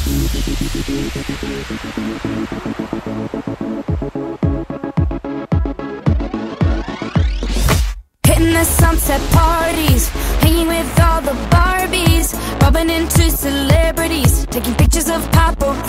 Hitting the sunset parties, hanging with all the Barbies, bumping into celebrities, taking pictures of paparazzi.